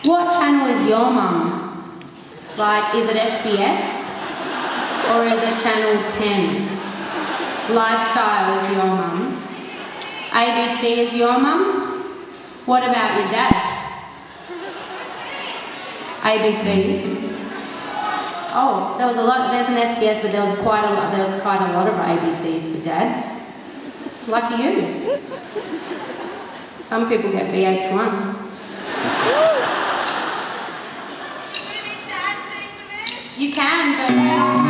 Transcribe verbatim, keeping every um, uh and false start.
What channel is your mum? Like, is it S B S? Or is it Channel ten? Lifestyle is your mum. A B C is your mum? What about your dad? A B C. Oh, there was a lot, there's an S B S, but there was quite a lot, there was quite a lot of A B Cs for dads. Lucky you. Some people get V H one. You can, but